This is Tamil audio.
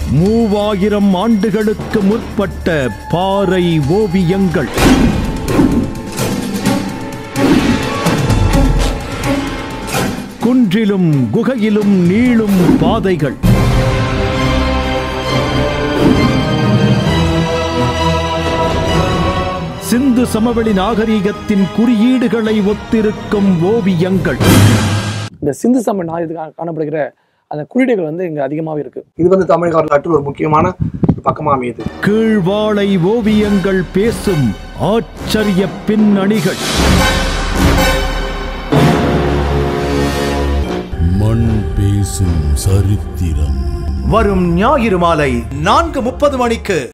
3000 ஆண்டுகளுக்கு முற்பட்ட பாறை ஓவியங்கள். குன்றிலும் குகையிலும் நீளும் பாதைகள். சிந்து சமவெளி நாகரீகத்தின் குறியீடுகளை ஒத்திருக்கும் ஓவியங்கள். இந்த சிந்து சமவெளி நாகரீகத்தில் காணப்படுகிற அந்த குறியீடுகள் இங்க அதிகமாகவே இருக்கு. இது தமிழக வரலாற்றில் ஒரு முக்கியமான பக்கமாக அமையுது. கீழ்வாளை ஓவியங்கள் பேசும் ஆச்சரிய பின்னணிகள். மண் பேசும் சரித்திரம். வரும் ஞாயிறு மாலை 4:30 மணிக்கு.